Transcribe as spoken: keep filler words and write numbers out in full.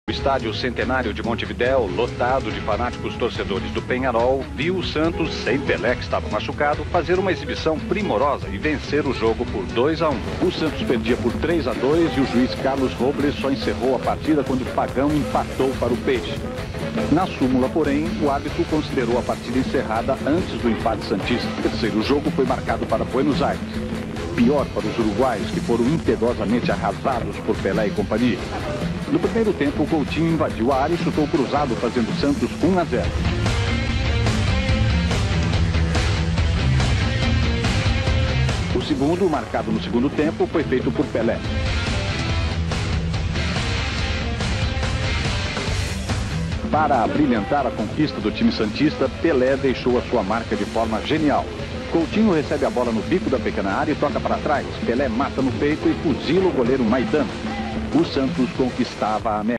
O estádio Centenário de Montevidéu, lotado de fanáticos torcedores do Peñarol, viu o Santos, sem Pelé, que estava machucado, fazer uma exibição primorosa e vencer o jogo por dois a um. O Santos perdia por três a dois e o juiz Carlos Robles só encerrou a partida quando o Pagão empatou para o Peixe. Na súmula, porém, o árbitro considerou a partida encerrada antes do empate santista. O terceiro jogo foi marcado para Buenos Aires. Pior para os uruguaios, que foram impiedosamente arrasados por Pelé e companhia. No primeiro tempo, o Coutinho invadiu a área e chutou cruzado, fazendo o Santos um a zero. O segundo, marcado no segundo tempo, foi feito por Pelé. Para abrilhantar a conquista do time santista, Pelé deixou a sua marca de forma genial. Coutinho recebe a bola no bico da pequena área e toca para trás. Pelé mata no peito e fuzila o goleiro Maidana. O Santos conquistava a meta.